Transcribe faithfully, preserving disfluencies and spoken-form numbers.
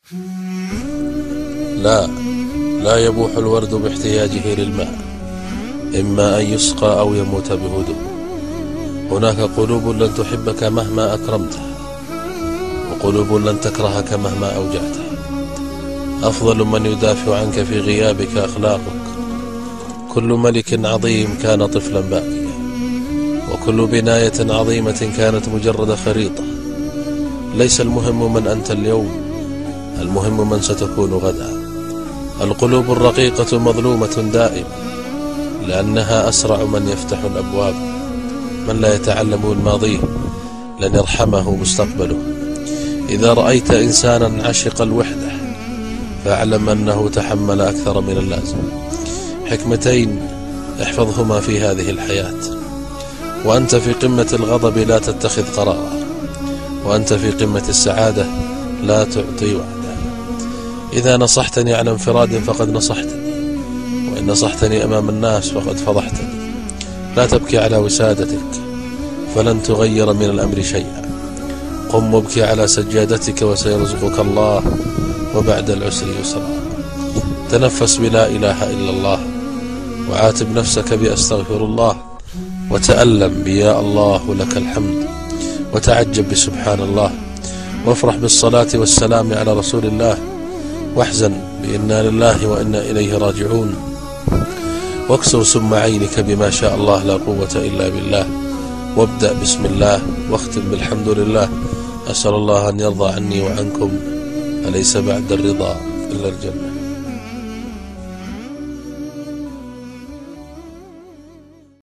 لا لا يبوح الورد باحتياجه للماء، إما أن يسقى أو يموت بهدوء. هناك قلوب لن تحبك مهما أكرمتها، وقلوب لن تكرهك مهما أوجعتها. أفضل من يدافع عنك في غيابك أخلاقك. كل ملك عظيم كان طفلا باكيا، وكل بناية عظيمة كانت مجرد خريطة. ليس المهم من أنت اليوم، المهم من ستكون غدا. القلوب الرقيقة مظلومة دائما، لأنها أسرع من يفتح الأبواب. من لا يتعلم الماضي لن يرحمه مستقبله. إذا رأيت إنسانا عشق الوحدة فاعلم أنه تحمل أكثر من اللازم. حكمتين احفظهما في هذه الحياة: وأنت في قمة الغضب لا تتخذ قرارا، وأنت في قمة السعادة لا تعطي وعدا. إذا نصحتني على انفراد فقد نصحتني، وإن نصحتني أمام الناس فقد فضحتني. لا تبكي على وسادتك فلن تغير من الأمر شيئا. قم وابكي على سجادتك وسيرزقك الله وبعد العسر يسرا. تنفس بلا إله إلا الله، وعاتب نفسك بأستغفر الله، وتألم بيا الله لك الحمد، وتعجب بسبحان الله، وافرح بالصلاة والسلام على رسول الله، واحزن بإنا لله وإنا إليه راجعون، واكسر سم عينك بما شاء الله لا قوة إلا بالله، وابدأ بسم الله، واختم بالحمد لله. أسأل الله أن يرضى عني وعنكم، أليس بعد الرضا إلا الجنة.